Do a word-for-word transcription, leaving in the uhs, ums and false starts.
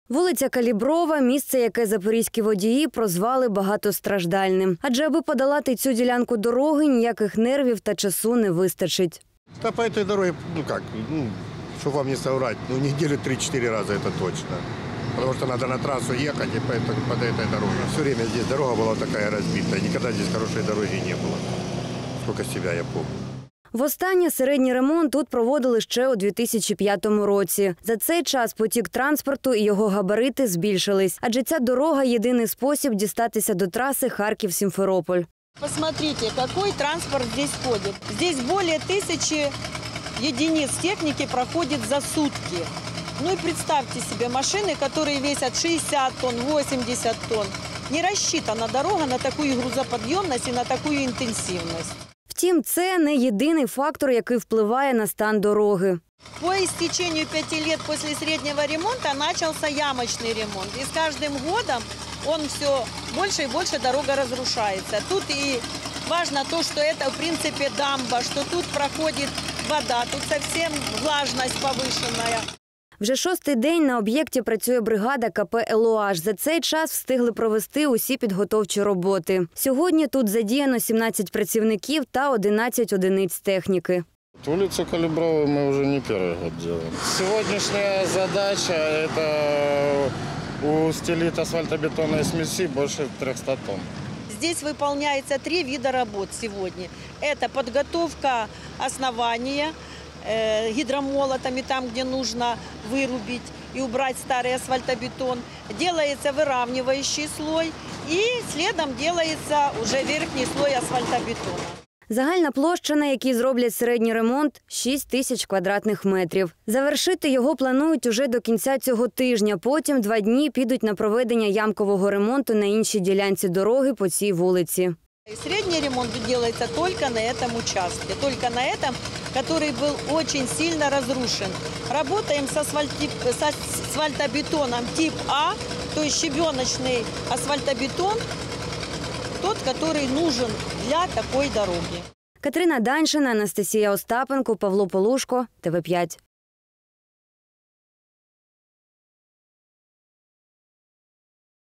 Вулиця Каліброва – місце, яке запорізькі водії прозвали багатостраждальним. Адже аби подолати цю ділянку дороги, ніяких нервів та часу не вистачить. Та по этой дороге, ну как, ну, чтобы вам не соврать, ну недели три-четыре раза это точно. Потому что надо на трассу ехать и по этой, по этой дороге. Все время здесь дорога была такая разбитая, никогда здесь хорошей дороги не было. Сколько себя я помню. Востаннє середній ремонт тут проводили ще у дві тисячі п'ятому році. За цей час потік транспорту і його габарити збільшились. Адже ця дорога – єдиний спосіб дістатися до траси Харків-Сімферополь. Посмотрите, какой транспорт здесь ходит. Здесь более тысячи единиц техники проходит за сутки. Ну и представьте себе машины, которые весят шестьдесят тонн, восемьдесят тонн. Не рассчитана дорога на такую грузоподъемность и на такую интенсивность. Втім, це не єдиний фактор, який впливає на стан дороги. По истечению пяти лет после среднего ремонта начался ямочный ремонт. И с каждым годом он все больше и больше дорога разрушается. Тут и важно то, что это в принципе дамба, что тут проходит вода, тут совсем влажность повышенная. Вже шостий день на об'єкті працює бригада ка пе «Елуаш». За цей час встигли провести усі підготовчі роботи. Сьогодні тут задіяно сімнадцять працівників та одинадцять одиниць техніки. Улицу Калибровую мы уже не первый год делаем. Сегодняшняя задача – это устелить асфальтобетонной смеси больше трехсот тонн. Здесь выполняется три вида работ сегодня. Это подготовка основания э, гидромолотами, там, где нужно вырубить и убрать старый асфальтобетон. Делается выравнивающий слой и следом делается уже верхний слой асфальтобетона. Загальна площа, на якій зроблять середній ремонт – шість тисяч квадратних метрів. Завершити його планують уже до кінця цього тижня. Потім два дні підуть на проведення ямкового ремонту на іншій ділянці дороги по цій вулиці. Средний ремонт делается только на этом участке, только на этом, который был очень сильно разрушен. Работаем с, асфальти... с асфальтобетоном тип А, то есть щебеночный асфальтобетон, тот, который нужен для такой дороги. Катерина Даньшина, Анастасія Остапенко, Павло Полушко, Те Ве п'ять.